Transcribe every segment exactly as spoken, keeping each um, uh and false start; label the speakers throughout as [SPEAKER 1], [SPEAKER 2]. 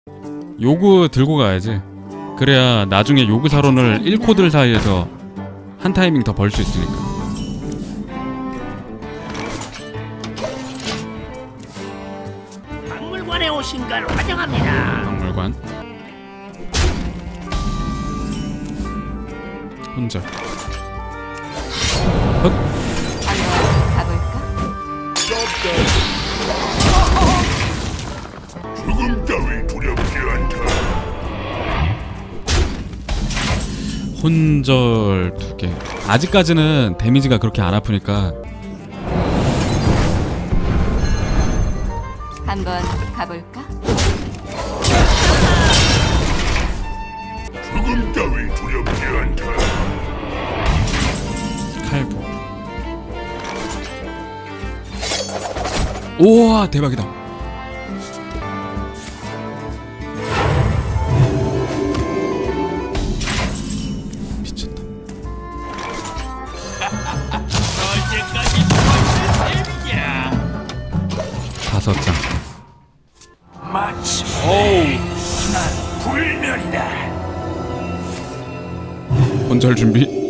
[SPEAKER 1] 요구 들고 가야지. 그래야 나중에 요구 사론을 일 코들 사이에서 한 타이밍 더 벌 수 있으니까.
[SPEAKER 2] 박물관에 오신 걸 환영합니다.
[SPEAKER 1] 박물관. 혼자. 헛.
[SPEAKER 3] 한번 가볼까?
[SPEAKER 4] 죽음 따위 두렵지 않다.
[SPEAKER 1] 혼절 두 개. 아직까지는 데미지가 그렇게 안 아프니까.
[SPEAKER 3] 한번 가볼까?
[SPEAKER 4] 죽음 따위 두렵지 않다.
[SPEAKER 1] 칼부. 우와 대박이다. 미쳤다.
[SPEAKER 2] 언제까지 죽을 셈이냐?
[SPEAKER 1] 다섯 장.
[SPEAKER 2] 마치 오우 난 불멸이다.
[SPEAKER 1] 혼절 준비.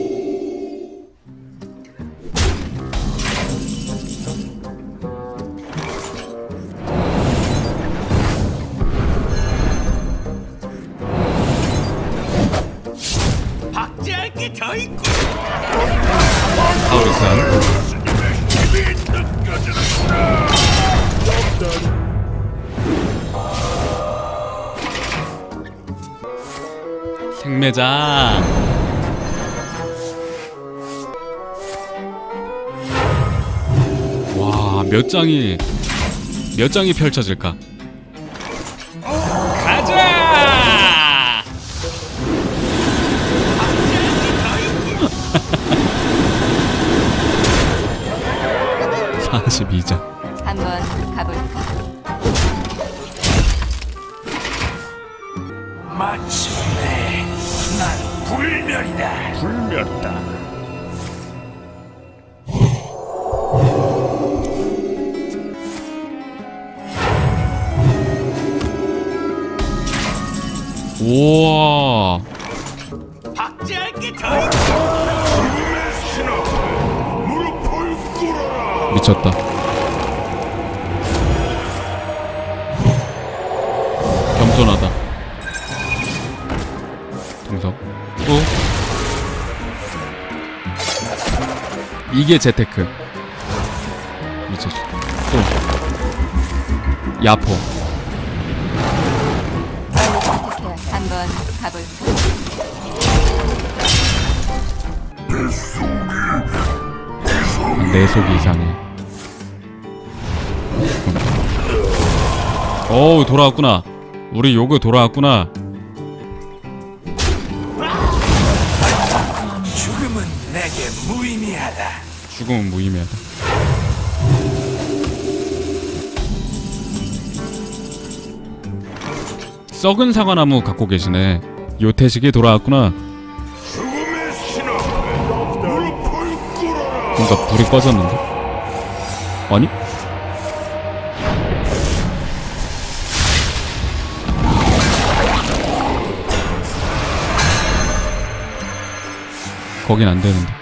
[SPEAKER 2] 박제할 게 더 있고.
[SPEAKER 1] 타우르산.
[SPEAKER 4] 힘이 느껴진다.
[SPEAKER 1] 생매장. 와, 몇 장이 몇 장이 펼쳐질까? 가자! 사십이 장.
[SPEAKER 3] 한번 가볼까?
[SPEAKER 2] 마침내 난 불멸이다.
[SPEAKER 4] 불멸다.
[SPEAKER 1] 우와.
[SPEAKER 2] 박제할 게 더 있고.
[SPEAKER 4] 죽음의 신호. 무릎을 꿇어라.
[SPEAKER 1] 미쳤다. 겸손하다. 동석. 또. 이게 재테크. 미쳤어. 또. 야포.
[SPEAKER 3] 한번 가볼까?
[SPEAKER 1] 내 속이 이상해. 어우 돌아왔구나. 우리 요거 돌아왔구나.
[SPEAKER 2] 죽음은 내게 무의미하다.
[SPEAKER 1] 죽음은 무의미하다. 썩은 사과나무 갖고 계시네. 요태식이 돌아왔구나.
[SPEAKER 4] 죽음의 신호. 무릎을 꿇어라.
[SPEAKER 1] 그러니까 불이 꺼졌는데? 아니? 거긴 안 되는데.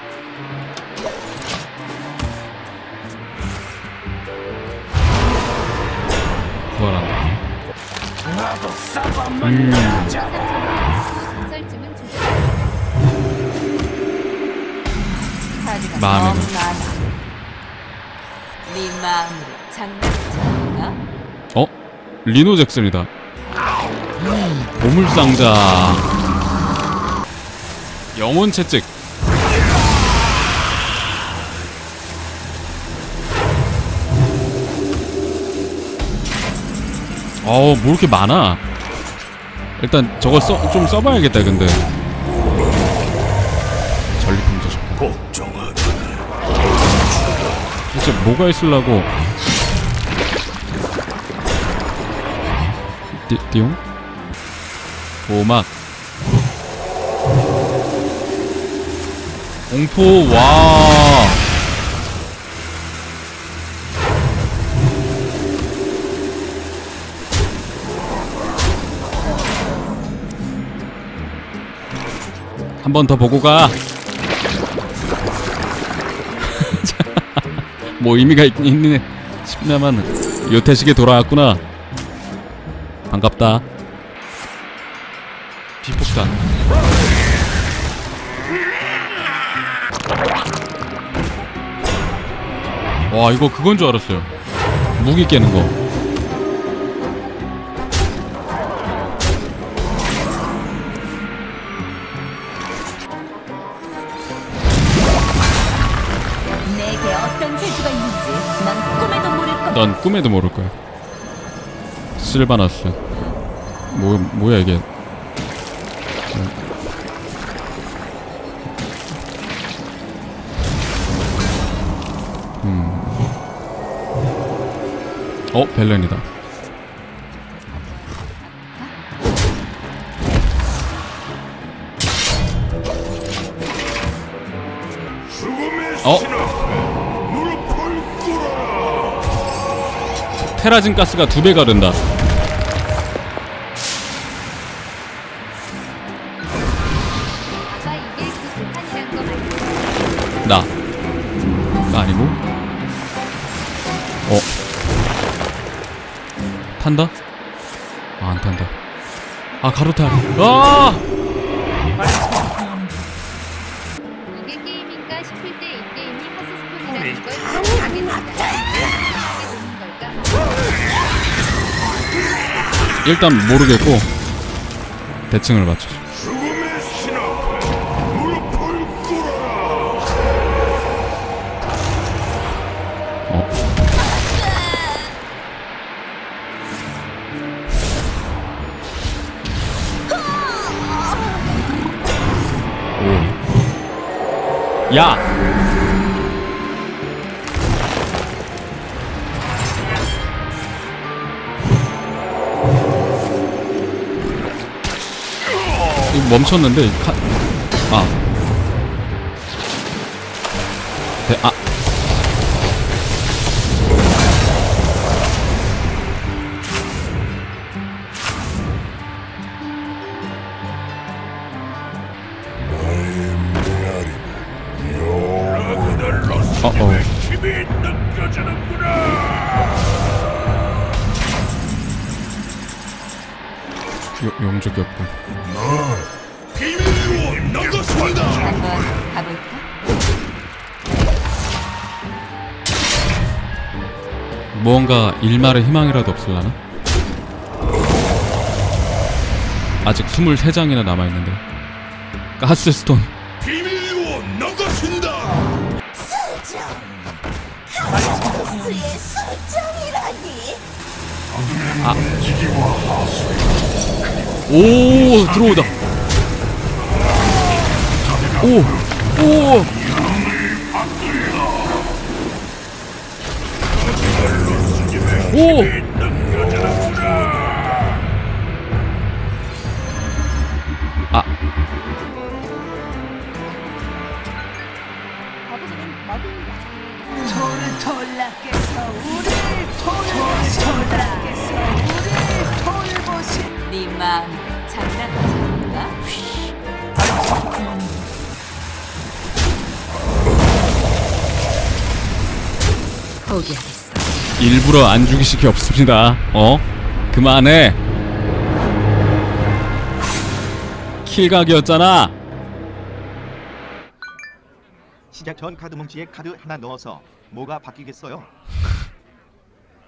[SPEAKER 1] 부활한다.
[SPEAKER 2] 나도 싹 한번 나가자.
[SPEAKER 3] 썰쯤은 좀 카드가
[SPEAKER 1] 마음에
[SPEAKER 3] 너무
[SPEAKER 1] 들-
[SPEAKER 3] 많아. 네 마음으로 장난치나?
[SPEAKER 1] 어? 리노 잭슨이다. 보물상자. 영혼 채찍. 어우 뭐 이렇게 많아. 일단 저걸 써, 좀 써봐야겠다. 근데 전리품 저식
[SPEAKER 4] 복종하라.
[SPEAKER 1] 도대체 뭐가 있으려고. 띠, 띠용? 보막. 공포. 와 한 번 더 보고 가. 뭐 의미가 있긴 있네 싶냐만 요태식에 돌아왔구나. 반갑다. 비폭탄. 와 이거 그건 줄 알았어요. 무기 깨는 거.
[SPEAKER 3] 내게 어떤 재주가 있는지 난 꿈에도 모를 거야.
[SPEAKER 1] 넌 꿈에도 모를 거야. 실바나스. 뭐 뭐야 이게? 음. 어 벨렌이다. 어? 테라진 가스가 두 배가 된다. 나. 나 아니고? 어. 탄다? 아, 안 탄다. 아, 가루타. 아!
[SPEAKER 5] 이게 게임인가 싶을 때 이 게임이 하스스톤이라는 걸 알게 된다.
[SPEAKER 1] 일단 모르겠고 대칭을 맞춰줘.
[SPEAKER 4] 죽음의 신 앞에 무릎을 꿇어라.
[SPEAKER 1] 어? 오. 야! 이거 멈췄는데 카... 아. 대... 아. 어어.
[SPEAKER 4] 힘이 느껴지는구나.
[SPEAKER 1] 요, 용적이 없고.
[SPEAKER 4] 비밀로 나갔습니다.
[SPEAKER 3] 한번 가볼까?
[SPEAKER 1] 무언가 일말의 희망이라도 없을라나? 아직 스물세 장이나 남아있는데. 가스스톤.
[SPEAKER 4] 비밀로 나갔습니다.
[SPEAKER 1] 아. 오, 들어오다. 오, 오. 오. 아.
[SPEAKER 6] 돌라께서 우리를 돌보시 돌라께서 우리를 돌보시
[SPEAKER 3] 네 마음 장난감인가? 포기하겠어.
[SPEAKER 1] 일부러 안 죽이시기 없습니다. 어? 그만해. 킬각이었잖아.
[SPEAKER 7] 시작 전 카드 뭉치에 카드 하나 넣어서 뭐가 바뀌겠어요?